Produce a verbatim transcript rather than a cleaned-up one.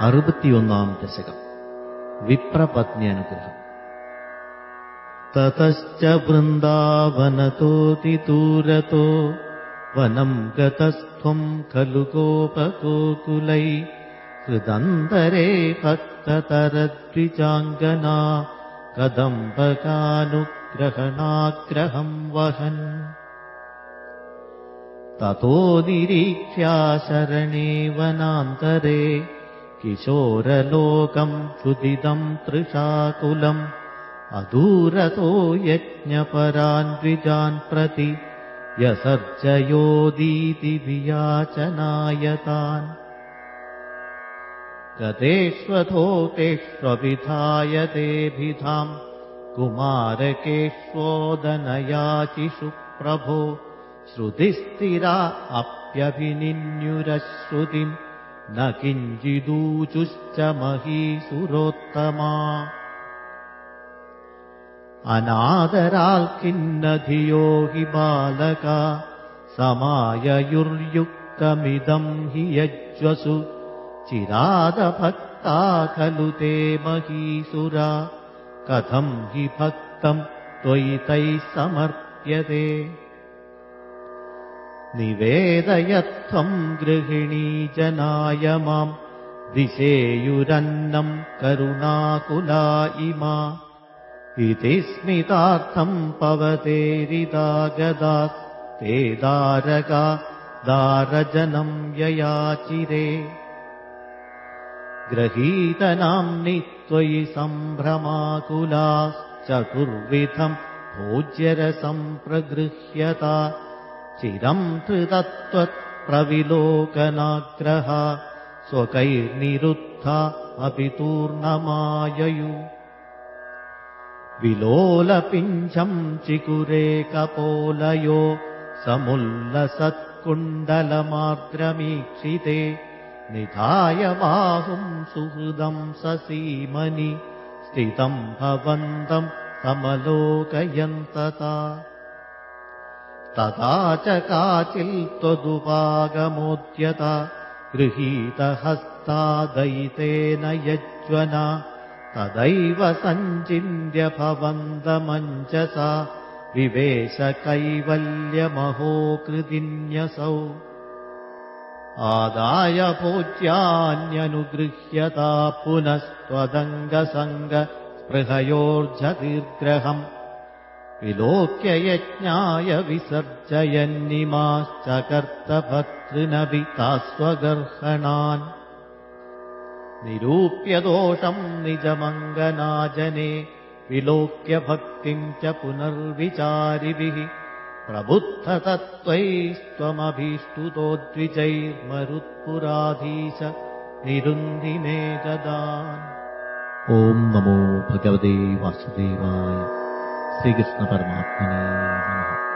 അറുപത്തിയൊന്നാം ദശകം. വിപ്രപത്ന്യനുഗ്രഹം. തതശ്ച വൃന്ദാവനതോതിദൂരതോ വനം ഗതസ്ത്വം ഖലു ഗോപഗോകുലൈ ഹൃദന്തരേ ഭക്തതരദ്വിജാംഗനാ കദംബകാനുഗ്രഹണാഗ്രഹം വഹൻ. തതോ നിരീക്ഷ്യാശരണേ വനാന്തരേ കിശോരലോകം ക്ഷുദിതം തൃഷാകുലം അദൂരതോ യജ്ഞപരാൻ ദ്വിജാൻ പ്രതി യസർജയോദീതി വിയാചനായതാൻ. ഗതേഷ്വധോ തേഷ്വവിധായ തേഭിധാം കുമാരകേഷ്വോദനയാചിഷു പ്രഭോ ശ്രുതിസ്ഥിരാ അപ്യഭിനിന്യുരശ്രുതിം ന കിഞ്ചിദൂചുശ്ച മഹീസുരോത്തമാ. അനാദരാൽ കിന്നധിയോ ഹി ബാലക സമായയുർയുക്തമിദം ഹി യജ്വസു ചിരാദഭക്താ ഖലു തേ മഹീസുരാ കഥം ഹി ഭക്തം ത്വയി തൈഃ സമർപ്യതേ. നിവേദയത്വം ഗൃഹിണീ ജനായ മാം ദിശേയുരന്നം കരുണാകുലാ ഇമാ ഇതി സ്മിതാർത്ഥം പവതേരിതാഗതാ തേ ദാരകാ ദാരജനം യയാചിരേ. ഗ്രഹീതനാംനി ത്വയി സംഭ്രമാകുലാശ്ചതുർവിധം ഭോജ്യരസം പ്രഗൃഹ്യത ചിരം ധൃതത്വത്പ്രവിലോകനാഗ്രഹ സ്വകൈർനിരുദ്ധ അഭിതൂർണമായയു. വിലോലപിഞ്ചം ചികുരേ കപോലയോ സമുല്ലസത്കുണ്ടലമാർദ്രമീക്ഷിതേ നിധായ ബാഹും സുഹൃദം സസീമനി സ്ഥിതം ഭവന്തം സമലോകയന്തതാ. തഥാ ച കാചിൽ ത്വദുപാഗമോദ്യത ഗൃഹീതഹസ്താദയിതേന യജ്വനാ തദൈവ സഞ്ചിന്യ ഭവന്തമഞ്ജസാ വിവേശ കൈവല്യമഹോകൃതിന്യസൗ. ആദായ ഭോജ്യാന്യനുഗൃഹ്യതാ പുനസ്ത്വദംഗസംഗ സ്പൃഹയോർജതീർഗ്രഹം വിലോക്യ യജ്ഞായ വിസർജയന്നിമാശ്ചകർത്തഭർതൃനഭി താസ്വഗർഹണാൻ. നിരൂപ്യ ദോഷം നിജമംഗനാജനെ വിലോക്യ ഭക്തിം ച പുനർവിചാരിഭിഃ പ്രബുദ്ധതത്വൈസ്ത്വമഭീഷ്ടുതോ ദ്വിജൈർമരുത്പുരാധീശ നിരുന്ധിമേ ഗദാൻ. ഓം നമോ ഭഗവതേ വാസുദേവായ. ശ്രീകൃഷ്ണ പരമാത്മനേ നമഃ.